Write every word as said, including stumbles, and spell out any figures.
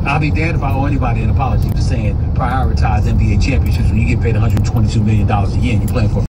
I'll be damned if I owe anybody an apology for saying prioritize N B A championships when you get paid one hundred twenty-two million dollars a year and you're playing for